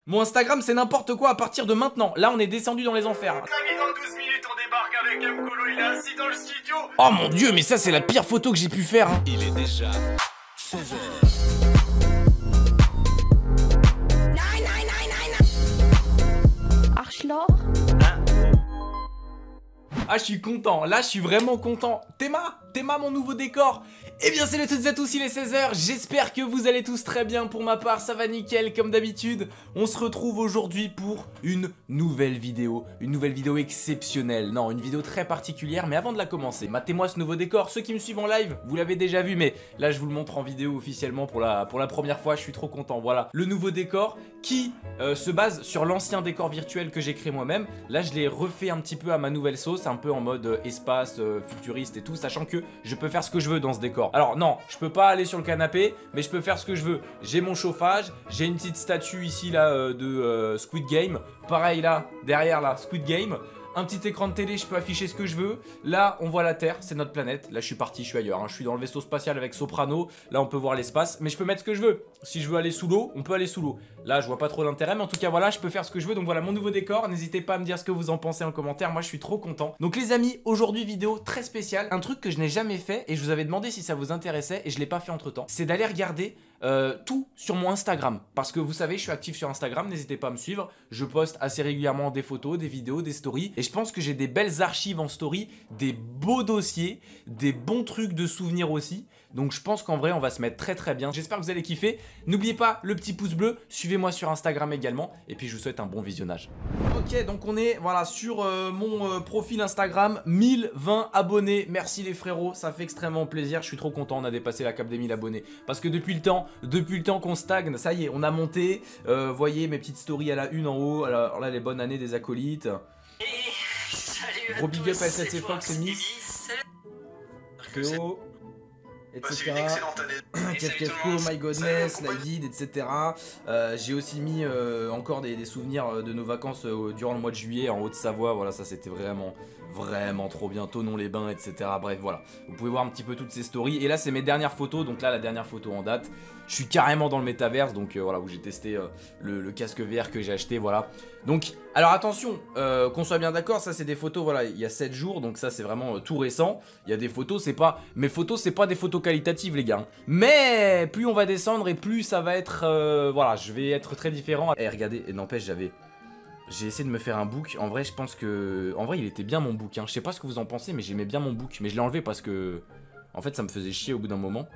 Mon Instagram c'est n'importe quoi à partir de maintenant. Là on est descendu dans les enfers. Amis, dans 12 minutes on débarque avec Mkolo, il est assis dans le studio. Oh mon dieu, mais ça c'est la pire photo que j'ai pu faire hein. Il est déjà 16h. Arschloch. Ah je suis content, là je suis vraiment content. Théma mon nouveau décor. Eh bien salut à toutes et à tous, il est 16h, j'espère que vous allez tous très bien. Pour ma part ça va nickel comme d'habitude. On se retrouve aujourd'hui pour une nouvelle vidéo exceptionnelle. Non, une vidéo très particulière, mais avant de la commencer, matez-moi ce nouveau décor. Ceux qui me suivent en live, vous l'avez déjà vu, mais là je vous le montre en vidéo officiellement pour la première fois. Je suis trop content, voilà. Le nouveau décor qui se base sur l'ancien décor virtuel que j'ai créé moi-même. Là je l'ai refait un petit peu à ma nouvelle sauce, un peu en mode espace, futuriste et tout, sachant que je peux faire ce que je veux dans ce décor. Alors non, je peux pas aller sur le canapé, mais je peux faire ce que je veux. J'ai mon chauffage, j'ai une petite statue ici là de Squid Game. Pareil là, derrière là, Squid Game. Un petit écran de télé, je peux afficher ce que je veux. Là, on voit la Terre, c'est notre planète. Là, je suis parti, je suis ailleurs. Hein. Je suis dans le vaisseau spatial avec Soprano. Là, on peut voir l'espace. Mais je peux mettre ce que je veux. Si je veux aller sous l'eau, on peut aller sous l'eau. Là, je vois pas trop l'intérêt. Mais en tout cas, voilà, je peux faire ce que je veux. Donc voilà, mon nouveau décor. N'hésitez pas à me dire ce que vous en pensez en commentaire. Moi, je suis trop content. Donc les amis, aujourd'hui, vidéo très spéciale. Un truc que je n'ai jamais fait. Et je vous avais demandé si ça vous intéressait. Et je l'ai pas fait entre temps. C'est d'aller regarder tout sur mon Instagram. Parce que vous savez, je suis actif sur Instagram. N'hésitez pas à me suivre. Je poste assez régulièrement des photos, des vidéos, des stories. Et je pense que j'ai des belles archives en story, des beaux dossiers, des bons trucs de souvenirs aussi. Donc je pense qu'en vrai on va se mettre très très bien. J'espère que vous allez kiffer. N'oubliez pas le petit pouce bleu, suivez-moi sur Instagram également. Et puis je vous souhaite un bon visionnage. Ok, donc on est voilà sur mon profil Instagram, 1020 abonnés. Merci les frérots, ça fait extrêmement plaisir. Je suis trop content, on a dépassé la cape des 1000 abonnés. Parce que depuis le temps qu'on stagne, ça y est, on a monté. Voyez mes petites stories à la une en haut. Alors là les bonnes années des acolytes. Gros big up à SSC Fox et Miss Théo, etc. Kefkefko, My Godness, Lydid, etc. J'ai aussi mis encore des souvenirs de nos vacances durant le mois de juillet en Haute-Savoie. Voilà, ça c'était vraiment trop bien. Thonon-les-Bains, etc. Bref, voilà. Vous pouvez voir un petit peu toutes ces stories. Et là, c'est mes dernières photos. Donc là, la dernière photo en date. Je suis carrément dans le métaverse. Donc voilà, où j'ai testé le casque VR que j'ai acheté. Voilà. Donc, alors attention, qu'on soit bien d'accord, ça c'est des photos, voilà, il y a 7 jours. Donc ça, c'est vraiment tout récent. Il y a des photos, c'est pas... Mes photos, c'est pas des photos qualitatives, les gars. Mais plus on va descendre et plus ça va être... voilà, je vais être très différent. Et regardez, et n'empêche, j'ai essayé de me faire un book. En vrai, je pense que... En vrai, il était bien mon book. Hein. Je sais pas ce que vous en pensez, mais j'aimais bien mon book. Mais je l'ai enlevé parce que... En fait, ça me faisait chier au bout d'un moment.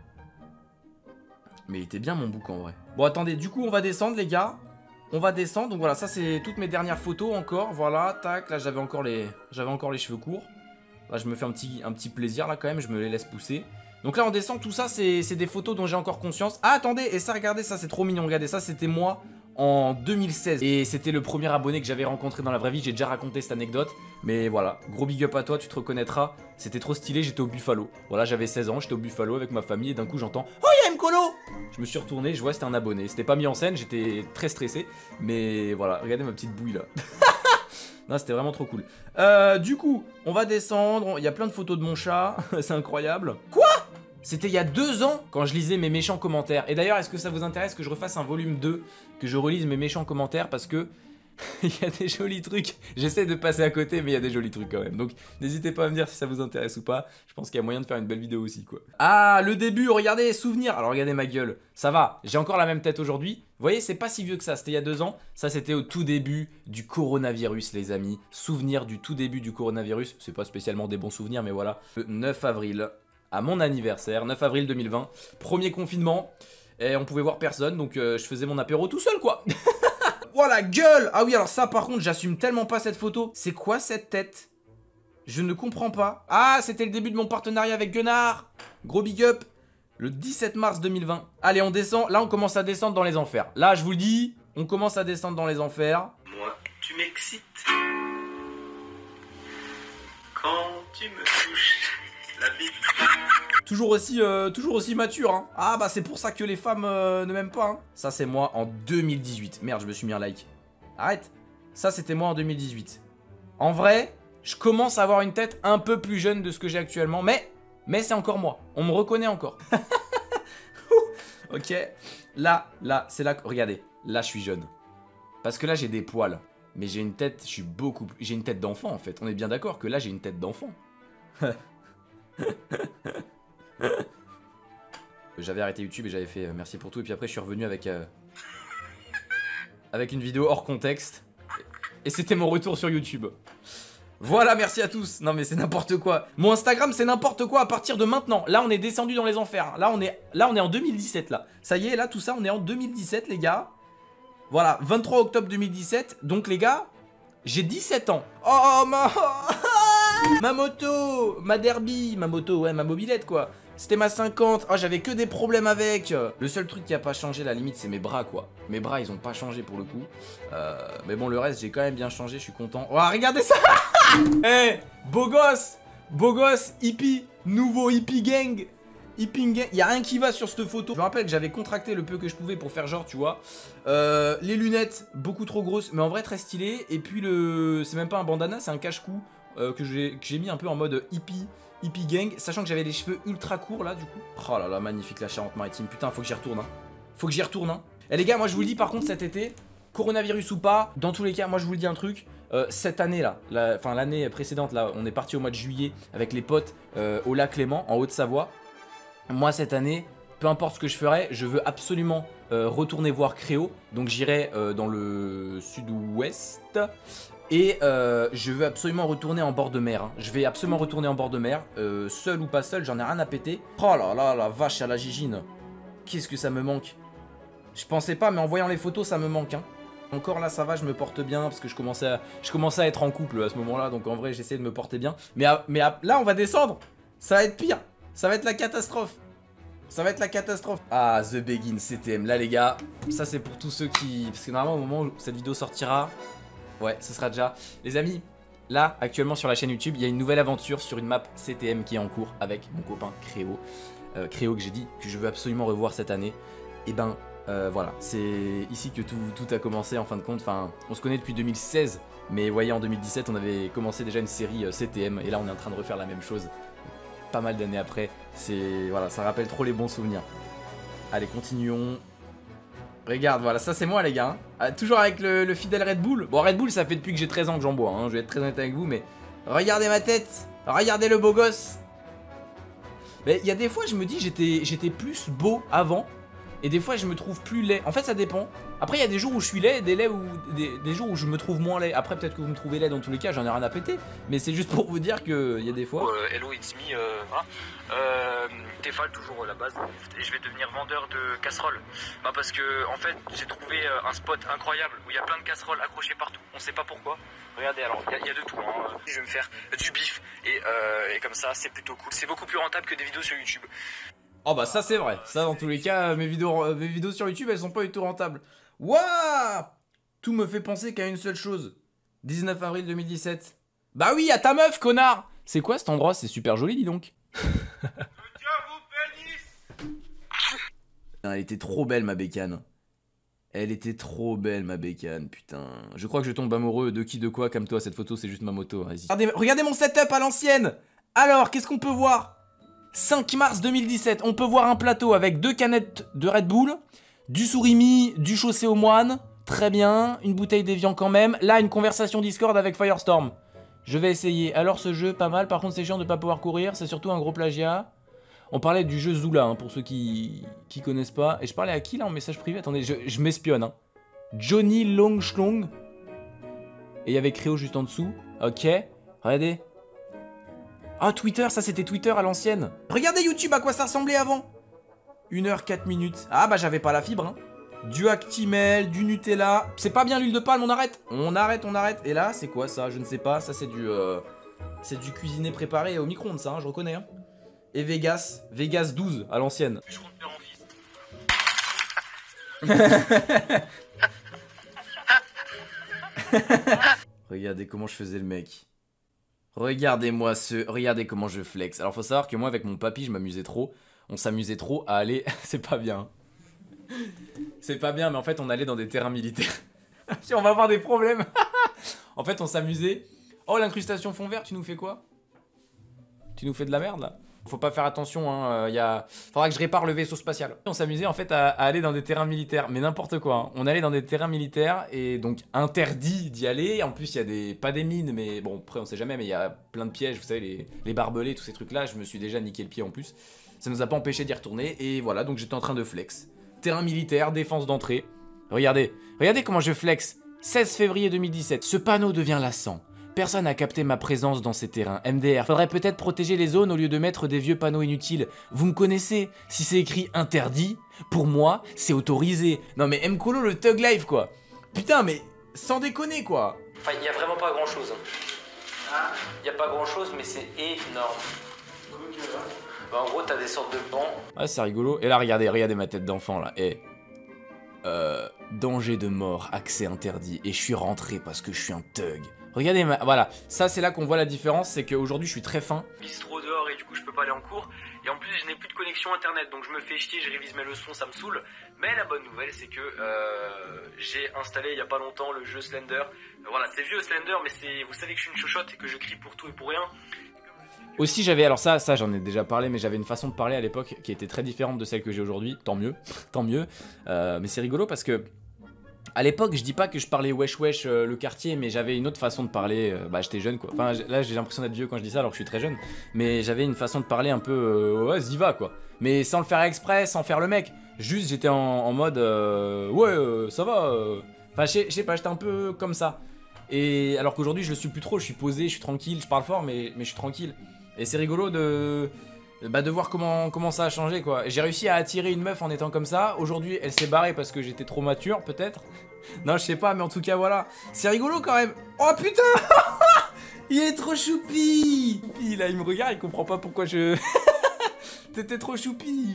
Mais il était bien mon book, en vrai. Bon, attendez. Du coup, on va descendre, les gars. On va descendre. Donc voilà, ça, c'est toutes mes dernières photos encore. Voilà, tac. Là, j'avais encore les cheveux courts. Là, je me fais un petit plaisir, là, quand même. Je me les laisse pousser. Donc là, on descend. Tout ça, c'est des photos dont j'ai encore conscience. Ah, attendez. Et ça, regardez, ça, c'est trop mignon. Regardez, ça, c'était moi... en 2016 et c'était le premier abonné que j'avais rencontré dans la vraie vie. J'ai déjà raconté cette anecdote, mais voilà, gros big up à toi, tu te reconnaîtras. C'était trop stylé, j'étais au Buffalo. Voilà, j'avais 16 ans, j'étais au Buffalo avec ma famille et d'un coup j'entends « Oh, y'a Mkolo !» Je me suis retourné, je vois c'était un abonné. C'était pas mis en scène, j'étais très stressé, mais voilà, regardez ma petite bouille là. Non, c'était vraiment trop cool. Du coup, on va descendre, il y a plein de photos de mon chat, c'est incroyable. Quoi ? C'était il y a 2 ans quand je lisais mes méchants commentaires. Et d'ailleurs, est-ce que ça vous intéresse que je refasse un volume 2, que je relise mes méchants commentaires parce que il y a des jolis trucs. J'essaie de passer à côté, mais il y a des jolis trucs quand même. Donc n'hésitez pas à me dire si ça vous intéresse ou pas. Je pense qu'il y a moyen de faire une belle vidéo aussi, quoi. Ah, le début, regardez, souvenirs. Alors regardez ma gueule, ça va, j'ai encore la même tête aujourd'hui. Vous voyez, c'est pas si vieux que ça, c'était il y a 2 ans. Ça, c'était au tout début du coronavirus, les amis. Souvenirs du tout début du coronavirus. C'est pas spécialement des bons souvenirs, mais voilà. Le 9 avril. À mon anniversaire, 9 avril 2020, premier confinement, et on pouvait voir personne, donc je faisais mon apéro tout seul, quoi. Voilà, gueule. Ah oui, alors ça, par contre, j'assume tellement pas cette photo. C'est quoi cette tête? Je ne comprends pas. Ah, c'était le début de mon partenariat avec Gunnar. Gros big up. Le 17 mars 2020. Allez, on descend. Là, on commence à descendre dans les enfers. Là, je vous le dis, on commence à descendre dans les enfers. Moi, tu m'excites. Quand tu me touches la bite. Toujours aussi mature, hein. Ah bah c'est pour ça que les femmes ne m'aiment pas, hein. Ça c'est moi en 2018. Merde, je me suis mis un like. Arrête. Ça c'était moi en 2018. En vrai, je commence à avoir une tête un peu plus jeune de ce que j'ai actuellement. Mais c'est encore moi. On me reconnaît encore. Ok. Là, c'est là. Regardez. Là, je suis jeune. Parce que là, j'ai des poils. Mais j'ai une tête, j'ai une tête d'enfant, en fait. On est bien d'accord que là, j'ai une tête d'enfant. J'avais arrêté YouTube et j'avais fait merci pour tout. Et puis après, je suis revenu avec une vidéo hors contexte. Et c'était mon retour sur YouTube. Voilà, merci à tous. Non mais c'est n'importe quoi. Mon Instagram c'est n'importe quoi à partir de maintenant. Là on est descendu dans les enfers. Là on est en 2017 là. Ça y est, là tout ça on est en 2017 les gars. Voilà, 23 octobre 2017. Donc les gars, j'ai 17 ans. Oh ma moto, ma derby, ma moto, ouais, ma mobilette quoi. C'était ma 50, oh j'avais que des problèmes avec. Le seul truc qui a pas changé, la limite, c'est mes bras quoi. Mes bras ils ont pas changé pour le coup. Mais bon, le reste j'ai quand même bien changé, je suis content. Oh regardez ça. Eh, beau gosse, hippie, nouveau hippie gang. Hippie gang, y a rien qui va sur cette photo. Je me rappelle que j'avais contracté le peu que je pouvais pour faire genre, tu vois. Les lunettes, beaucoup trop grosses, mais en vrai très stylé. Et puis c'est même pas un bandana, c'est un cache-cou que j'ai mis un peu en mode hippie gang, sachant que j'avais les cheveux ultra courts là du coup. Oh là là, magnifique la Charente-Maritime. Putain, faut que j'y retourne. Hein. Faut que j'y retourne. Hein. Et les gars, moi je vous le dis par contre cet été, coronavirus ou pas, dans tous les cas, moi je vous le dis un truc. Cette année là, enfin l'année précédente là, on est parti au mois de juillet avec les potes au lac Léman en Haute-Savoie. Moi cette année, peu importe ce que je ferai, je veux absolument retourner voir Créo. Donc j'irai dans le sud-ouest. Et je veux absolument retourner en bord de mer. Hein. Je vais absolument retourner en bord de mer. Seul ou pas seul, j'en ai rien à péter. Oh là là, la vache à la gigine. Qu'est-ce que ça me manque. Je pensais pas, mais en voyant les photos, ça me manque. Hein. Encore là, ça va, je me porte bien. Parce que je commençais à être en couple à ce moment-là. Donc en vrai, j'essaie de me porter bien. Mais là, on va descendre. Ça va être pire. Ça va être la catastrophe. Ça va être la catastrophe. Ah, The Begin CTM. Là, les gars, ça c'est pour tous ceux qui... Parce que normalement, au moment où cette vidéo sortira... Ouais, ce sera déjà. Les amis, là, actuellement sur la chaîne YouTube, il y a une nouvelle aventure sur une map CTM qui est en cours avec mon copain Créo. Créo que j'ai dit que je veux absolument revoir cette année. Et ben, voilà, c'est ici que tout a commencé en fin de compte. Enfin, on se connaît depuis 2016, mais vous voyez, en 2017, on avait commencé déjà une série CTM. Et là, on est en train de refaire la même chose. Pas mal d'années après. Voilà, ça rappelle trop les bons souvenirs. Allez, continuons. Regarde, voilà, ça c'est moi les gars. Hein. Toujours avec le fidèle Red Bull. Bon, Red Bull, ça fait depuis que j'ai 13 ans que j'en bois. Hein. Je vais être très honnête avec vous, mais regardez ma tête. Regardez le beau gosse. Mais il y a des fois, je me dis, j'étais plus beau avant. Et des fois, je me trouve plus laid. En fait, ça dépend. Après, il y a des jours où je suis laid, des jours où je me trouve moins laid. Après, peut-être que vous me trouvez laid dans tous les cas, j'en ai rien à péter. Mais c'est juste pour vous dire qu'il y a des fois. Hello, it's me. Voilà. Tefal, toujours la base. Et je vais devenir vendeur de casseroles. Bah, parce que, en fait, j'ai trouvé un spot incroyable où il y a plein de casseroles accrochées partout. On sait pas pourquoi. Regardez, alors, il y a de tout. Hein. Je vais me faire du bif. Et comme ça, c'est plutôt cool. C'est beaucoup plus rentable que des vidéos sur YouTube. Oh bah ça c'est vrai, ça dans tous les cas, mes vidéos sur YouTube elles sont pas du tout rentables. Wouah. Tout me fait penser qu'à une seule chose. 19 avril 2017. Bah oui, à ta meuf, connard. C'est quoi cet endroit? C'est super joli, dis donc. Elle était trop belle ma bécane. Elle était trop belle ma bécane, putain. Je crois que je tombe amoureux de qui de quoi comme toi, cette photo c'est juste ma moto, vas-y. Regardez mon setup à l'ancienne. Alors, qu'est-ce qu'on peut voir? 5 mars 2017, on peut voir un plateau avec 2 canettes de Red Bull, du surimi, du chaussé aux moines, très bien, une bouteille d'évian quand même. Là, une conversation Discord avec Firestorm. Je vais essayer. Alors ce jeu, pas mal, par contre c'est chiant de pas pouvoir courir, c'est surtout un gros plagiat. On parlait du jeu Zula, hein, pour ceux qui connaissent pas. Et je parlais à qui là en message privé? Attendez, je m'espionne. Hein. Johnny Longschlong. Et il y avait Créo juste en dessous. Ok, regardez. Ah, Twitter, ça c'était Twitter à l'ancienne. Regardez YouTube à quoi ça ressemblait avant. 1h 4 minutes. Ah bah j'avais pas la fibre. Hein. Du Actimel, du Nutella. C'est pas bien l'huile de palme, on arrête. On arrête. Et là, c'est quoi ça? Je ne sais pas. Ça c'est du cuisiné préparé au micro-ondes, ça, hein, je reconnais. Hein. Et Vegas 12 à l'ancienne. Je rentre en fils. Regardez comment je faisais le mec. Regardez comment je flex. Alors faut savoir que moi avec mon papy je m'amusais trop. On s'amusait trop à aller... C'est pas bien. C'est pas bien mais en fait on allait dans des terrains militaires. On va avoir des problèmes. En fait on s'amusait. Oh l'incrustation fond vert, tu nous fais quoi? Tu nous fais de la merde là? Faut pas faire attention, hein, faudra que je répare le vaisseau spatial. On s'amusait en fait à aller dans des terrains militaires, mais n'importe quoi. Hein. On allait dans des terrains militaires et donc interdit d'y aller. En plus, il y a pas des mines, mais bon, après on sait jamais, mais il y a plein de pièges, vous savez, les barbelés, tous ces trucs-là. Je me suis déjà niqué le pied en plus. Ça nous a pas empêché d'y retourner et voilà, donc j'étais en train de flex. Terrain militaire, défense d'entrée. Regardez comment je flex. 16 février 2017, ce panneau devient lassant. Personne n'a capté ma présence dans ces terrains. MDR, faudrait peut-être protéger les zones au lieu de mettre des vieux panneaux inutiles. Vous me connaissez, si c'est écrit interdit, pour moi, c'est autorisé. Non mais Mkolo le Thug Life quoi. Putain mais sans déconner quoi. Enfin, il y a vraiment pas grand chose. Il y a pas grand chose, mais c'est énorme. Bah, en gros, t'as des sortes de bancs. Ah c'est rigolo. Et là regardez ma tête d'enfant là. Et danger de mort, accès interdit. Et je suis rentré parce que je suis un thug. Regardez, voilà, ça c'est là qu'on voit la différence, c'est qu'aujourd'hui je suis très fin. Bistrot dehors et du coup je peux pas aller en cours. Et en plus je n'ai plus de connexion internet, donc je me fais chier, je révise mes leçons, ça me saoule. Mais la bonne nouvelle c'est que j'ai installé il y a pas longtemps le jeu Slender. Voilà, c'est vieux Slender, mais vous savez que je suis une chochotte et que je crie pour tout et pour rien. Aussi j'avais, alors ça j'en ai déjà parlé, mais j'avais une façon de parler à l'époque qui était très différente de celle que j'ai aujourd'hui, tant mieux, tant mieux. Mais c'est rigolo parce que à l'époque, je dis pas que je parlais wesh wesh le quartier, mais j'avais une autre façon de parler. Bah, j'étais jeune quoi. Enfin, là, j'ai l'impression d'être vieux quand je dis ça alors que je suis très jeune. Mais j'avais une façon de parler un peu ouais, y va quoi. Mais sans le faire exprès, sans faire le mec. Juste, j'étais en mode ouais, ça va. Enfin, je sais pas, j'étais un peu comme ça. Et alors qu'aujourd'hui, je le suis plus trop. Je suis posé, je suis tranquille, je parle fort, mais je suis tranquille. Et c'est rigolo de voir comment ça a changé quoi. J'ai réussi à attirer une meuf en étant comme ça. Aujourd'hui elle s'est barrée parce que j'étais trop mature peut-être. Non je sais pas mais en tout cas voilà. C'est rigolo quand même. Oh putain. Il est trop choupi. Là il me regarde, il comprend pas pourquoi je... T'étais trop choupi.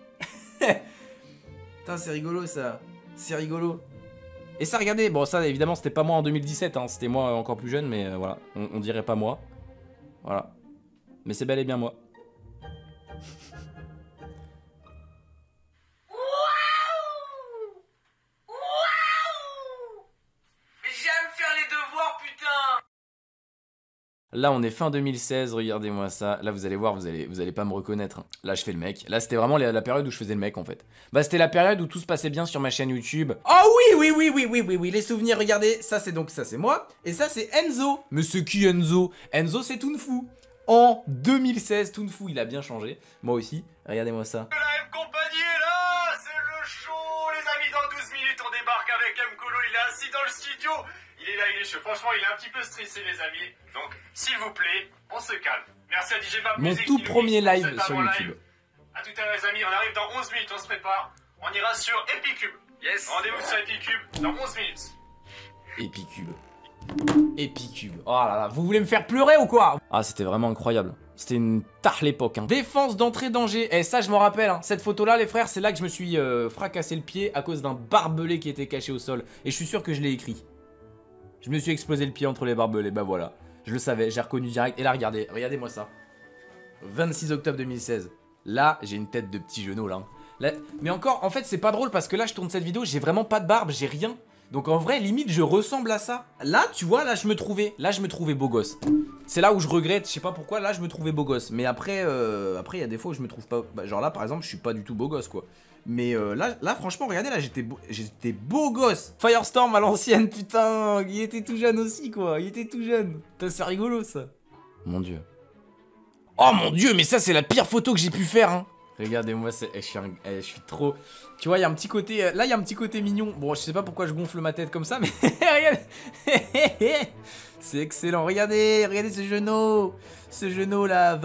Putain c'est rigolo ça. C'est rigolo. Et ça regardez, bon ça évidemment c'était pas moi en 2017 hein. C'était moi encore plus jeune mais voilà. On dirait pas moi. Voilà. Mais c'est bel et bien moi. Là on est fin 2016, regardez-moi ça. Là vous allez voir, vous allez pas me reconnaître. Là je fais le mec. Là c'était vraiment la période où je faisais le mec en fait. Bah c'était la période où tout se passait bien sur ma chaîne YouTube. Oh oui, les souvenirs, regardez. Ça c'est moi. Et ça c'est Enzo. Mais c'est qui Enzo? Enzo c'est Toonfoo. En 2016, Toonfoo il a bien changé. Moi aussi, regardez-moi ça. La M Compagnie est là, c'est le show les amis, dans 12 minutes on débarque avec Mkolo, il est assis dans le studio. Il est là, il est chaud, franchement il est un petit peu stressé les amis. Donc s'il vous plaît, on se calme. Merci à DJ Bab Mon Music tout qui nous premier mixe live sur YouTube. A tout à l'heure les amis, on arrive dans 11 minutes, on se prépare. On ira sur Epicube. Yes. Rendez-vous sur Epicube dans 11 minutes. Epicube. Epicube. Oh là là, vous voulez me faire pleurer ou quoi? Ah c'était vraiment incroyable. C'était une tare l'époque hein. Défense d'entrée danger. Et ça je m'en rappelle hein. Cette photo là les frères, c'est là que je me suis fracassé le pied à cause d'un barbelé qui était caché au sol. Et je suis sûr que je l'ai écrit. Je me suis explosé le pied entre les barbelés, bah voilà. Je le savais, j'ai reconnu direct. Et là regardez-moi ça. 26 octobre 2016. Là j'ai une tête de petit genou là. Mais encore, en fait c'est pas drôle parce que là je tourne cette vidéo, j'ai vraiment pas de barbe, j'ai rien. Donc en vrai limite je ressemble à ça. Là tu vois, là je me trouvais beau gosse. C'est là où je regrette, je sais pas pourquoi, là je me trouvais beau gosse. Mais après il y a des fois où je me trouve pas, bah, genre là par exemple je suis pas du tout beau gosse quoi. Mais là franchement regardez, là j'étais beau gosse. Firestorm à l'ancienne, putain, il était tout jeune aussi quoi, il était tout jeune. C'est rigolo ça. Mon dieu. Oh mon dieu, mais ça c'est la pire photo que j'ai pu faire hein. Regardez-moi, je suis trop... Tu vois, il y a un petit côté... Là, il y a un petit côté mignon. Bon, je sais pas pourquoi je gonfle ma tête comme ça, mais... Regardez. C'est excellent. Regardez ce genou. Ce genou là,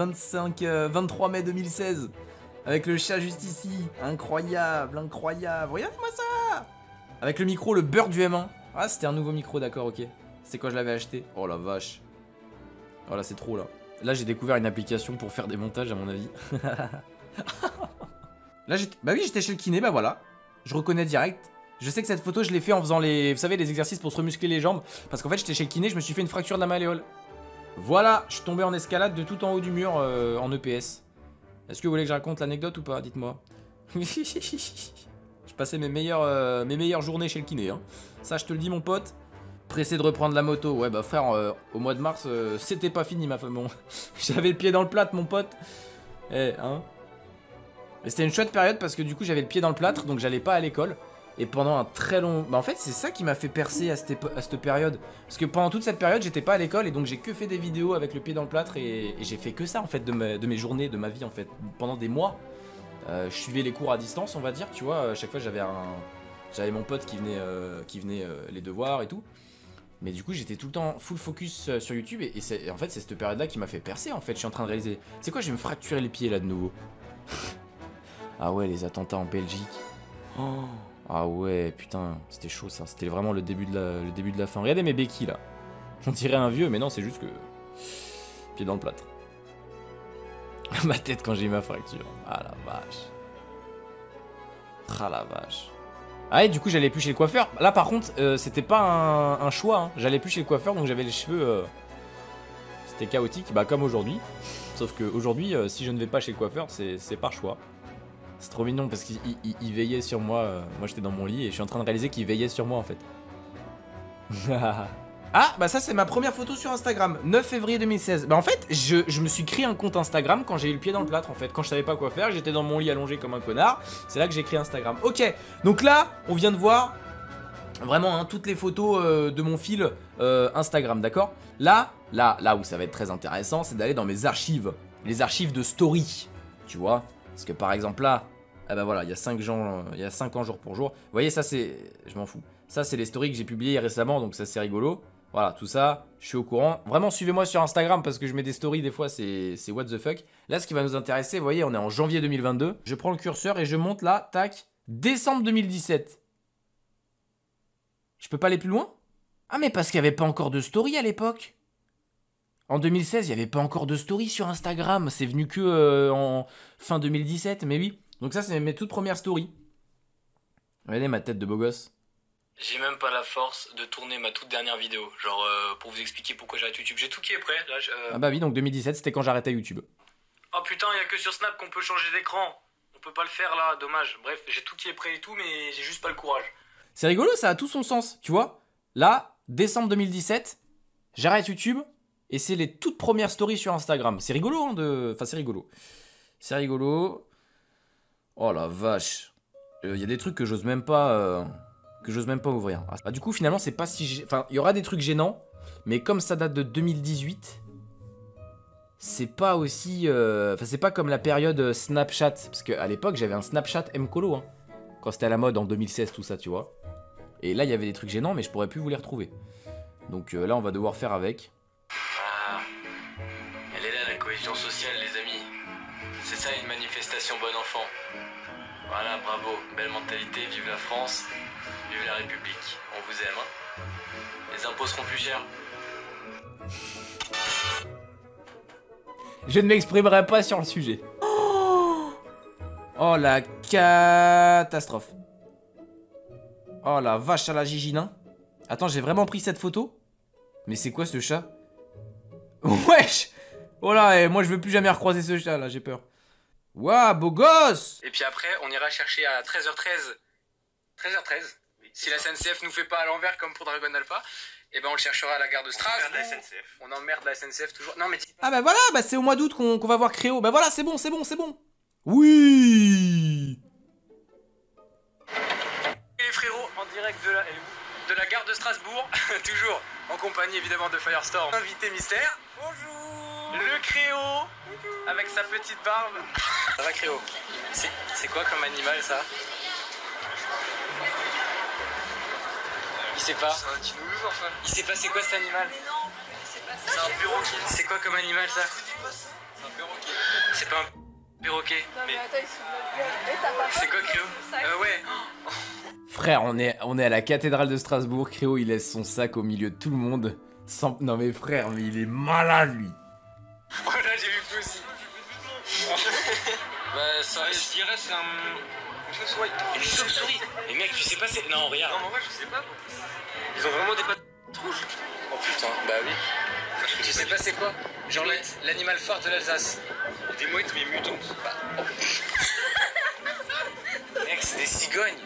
23 mai 2016. Avec le chat juste ici. Incroyable, incroyable. Regardez-moi ça. Avec le micro, le beurre du M1. Ah, c'était un nouveau micro, d'accord, ok. C'est quand je l'avais acheté. Oh la vache. Oh là, c'est trop là. Là, j'ai découvert une application pour faire des montages, à mon avis. Là bah oui j'étais chez le kiné, bah voilà. Je reconnais direct. Je sais que cette photo je l'ai fait en faisant les, vous savez, les exercices pour se remuscler les jambes. Parce qu'en fait j'étais chez le kiné, je me suis fait une fracture de la malléole. Voilà, je suis tombé en escalade de tout en haut du mur en EPS. Est-ce que vous voulez que je raconte l'anecdote ou pas? Dites-moi. Je passais mes meilleures journées chez le kiné hein. Ça je te le dis mon pote. Pressé de reprendre la moto. Ouais bah frère, au mois de mars c'était pas fini ma femme. Bon, j'avais le pied dans le plat mon pote. Eh, hein. Mais c'était une chouette période parce que du coup j'avais le pied dans le plâtre, donc j'allais pas à l'école. Et pendant un très long... Bah en fait c'est ça qui m'a fait percer à cette période. Parce que pendant toute cette période j'étais pas à l'école et donc j'ai que fait des vidéos avec le pied dans le plâtre et j'ai fait que ça en fait de mes journées, de ma vie en fait. Pendant des mois, je suivais les cours à distance on va dire, tu vois. À chaque fois j'avais mon pote qui venait les devoirs et tout. Mais du coup j'étais tout le temps full focus sur YouTube et en fait c'est cette période là qui m'a fait percer en fait. Je suis en train de réaliser, c'est quoi, je vais me fracturer les pieds là de nouveau. Ah ouais, les attentats en Belgique. Oh. Ah ouais, putain, c'était chaud ça. C'était vraiment le début de la fin. Regardez mes béquilles là. On dirait un vieux, mais non, c'est juste que... Pied dans le plâtre. Ma tête quand j'ai eu ma fracture. Ah la vache. Ah la vache. Ah et du coup j'allais plus chez le coiffeur. Là par contre, c'était pas un choix. Hein. J'allais plus chez le coiffeur, donc j'avais les cheveux... C'était chaotique, bah comme aujourd'hui. Sauf que aujourd'hui, si je ne vais pas chez le coiffeur, c'est par choix. C'est trop mignon parce qu'il veillait sur moi. Moi j'étais dans mon lit et je suis en train de réaliser qu'il veillait sur moi en fait. Ah bah ça c'est ma première photo sur Instagram, 9 février 2016. Bah en fait je me suis créé un compte Instagram quand j'ai eu le pied dans le plâtre en fait. Quand je savais pas quoi faire, j'étais dans mon lit allongé comme un connard. C'est là que j'ai créé Instagram. Ok, donc là on vient de voir vraiment hein, toutes les photos de mon fil Instagram, d'accord. Là où ça va être très intéressant, c'est d'aller dans mes archives. Les archives de story, tu vois. Parce que par exemple là, ah bah voilà, il y a 5 ans jour pour jour. Vous voyez ça c'est... Je m'en fous. Ça c'est les stories que j'ai publiées récemment, donc ça c'est rigolo. Voilà, tout ça, je suis au courant. Vraiment suivez-moi sur Instagram parce que je mets des stories des fois, c'est what the fuck. Là ce qui va nous intéresser, vous voyez, on est en janvier 2022. Je prends le curseur et je monte là, tac, décembre 2017. Je peux pas aller plus loin? Ah mais parce qu'il n'y avait pas encore de story à l'époque. En 2016, il n'y avait pas encore de story sur Instagram. C'est venu que en fin 2017, mais oui. Donc ça, c'est mes toutes premières stories. Regardez ma tête de beau gosse. J'ai même pas la force de tourner ma toute dernière vidéo. Genre, pour vous expliquer pourquoi j'arrête YouTube. J'ai tout qui est prêt. Là, Ah bah oui, donc 2017, c'était quand j'arrêtais YouTube. Oh putain, il y a que sur Snap qu'on peut changer d'écran. On peut pas le faire là, dommage. Bref, j'ai tout qui est prêt et tout, mais j'ai juste pas le courage. C'est rigolo, ça a tout son sens, tu vois. Là, décembre 2017, j'arrête YouTube. Et c'est les toutes premières stories sur Instagram. C'est rigolo, hein, Enfin, c'est rigolo. C'est rigolo. Oh la vache. Il y a des trucs que j'ose même pas... ouvrir. Ah, bah, du coup, finalement, c'est pas si... Enfin, il y aura des trucs gênants. Mais comme ça date de 2018... C'est pas aussi... Enfin, c'est pas comme la période Snapchat. Parce qu'à l'époque, j'avais un Snapchat Mcolo. Hein, quand c'était à la mode en 2016, tout ça, tu vois. Et là, il y avait des trucs gênants, mais je pourrais plus vous les retrouver. Donc là, on va devoir faire avec. Elle est là la cohésion sociale les amis. C'est ça une manifestation bon enfant. Voilà, bravo, belle mentalité, vive la France, vive la République. On vous aime hein. Les impôts seront plus chers. Je ne m'exprimerai pas sur le sujet. Oh la catastrophe. Oh la vache à la gigina. Attends, j'ai vraiment pris cette photo? Mais c'est quoi ce chat? Wesh! Oh là, moi je veux plus jamais recroiser ce chat là, j'ai peur. Waouh, beau gosse! Et puis après, on ira chercher à 13h13. 13h13. Si la SNCF nous fait pas à l'envers comme pour Dragon Alpha, et ben on le cherchera à la gare de Strasbourg. On emmerde la SNCF toujours. Non mais ah bah voilà, bah c'est au mois d'août qu'on va voir Créo. Bah voilà, c'est bon, c'est bon, c'est bon. Oui! Et les frérots en direct de la gare de Strasbourg, toujours en compagnie évidemment de Firestorm. Invité mystère. Bonjour. Le Créo avec sa petite barbe. Ça va Créo? C'est quoi comme animal ça? Il sait pas. C'est un dinosaure enfin. Il sait pas c'est quoi cet animal? Mais non, c'est pas ça. C'est un perroquet. C'est quoi comme animal ça? C'est un perroquet. C'est pas un perroquet. Non mais attends, il se fout de notre gueule. Et t'as pas C'est quoi Créo? Ouais. Frère, on est à la cathédrale de Strasbourg. Créo, il laisse son sac au milieu de tout le monde. Sans... Non mais frère, mais il est malade lui. Oh là, j'ai vu plus aussi. Bah ça, je dirais c'est une chauve-souris. Une chauve-souris? Mais mec, tu sais pas c'est... Non, regarde. Non, mais en vrai, je sais pas. Ils ont vraiment des pattes rouges. Oh putain, bah oui. Tu sais pas c'est quoi? Genre l'animal phare de l'Alsace. Des mouettes mais mutantes. Bah, oh. Mec, c'est des cigognes.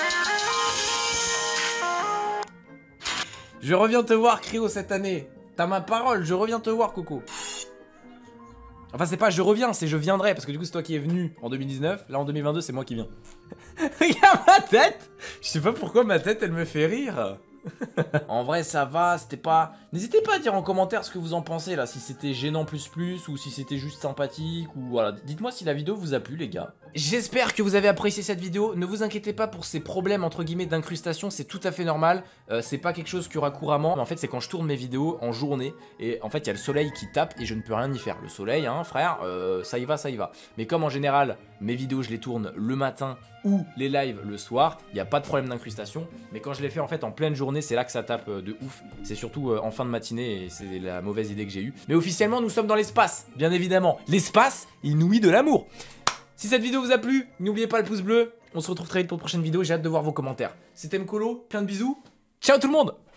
Je reviens te voir, Créo, cette année. T'as ma parole, je reviens te voir, Coco. Enfin c'est pas je reviens, c'est je viendrai, parce que du coup c'est toi qui es venu en 2019, là en 2022 c'est moi qui viens. Regarde ma tête. Je sais pas pourquoi ma tête elle me fait rire. En vrai ça va, c'était pas... N'hésitez pas à dire en commentaire ce que vous en pensez là, si c'était gênant plus ou si c'était juste sympathique ou voilà. Dites-moi si la vidéo vous a plu les gars. J'espère que vous avez apprécié cette vidéo, ne vous inquiétez pas pour ces problèmes entre guillemets d'incrustation, c'est tout à fait normal. C'est pas quelque chose qu'il y aura couramment, mais en fait c'est quand je tourne mes vidéos en journée et en fait il y a le soleil qui tape et je ne peux rien y faire. Le soleil hein frère, ça y va, ça y va. Mais comme en général mes vidéos je les tourne le matin ou les lives le soir, il n'y a pas de problème d'incrustation. Mais quand je les fais en fait en pleine journée, c'est là que ça tape de ouf. C'est surtout en fin de matinée et c'est la mauvaise idée que j'ai eue. Mais officiellement nous sommes dans l'espace, bien évidemment. L'espace, il nourrit de l'amour. Si cette vidéo vous a plu, n'oubliez pas le pouce bleu. On se retrouve très vite pour une prochaine vidéo, j'ai hâte de voir vos commentaires. C'était Mkolo, plein de bisous. Ciao tout le monde!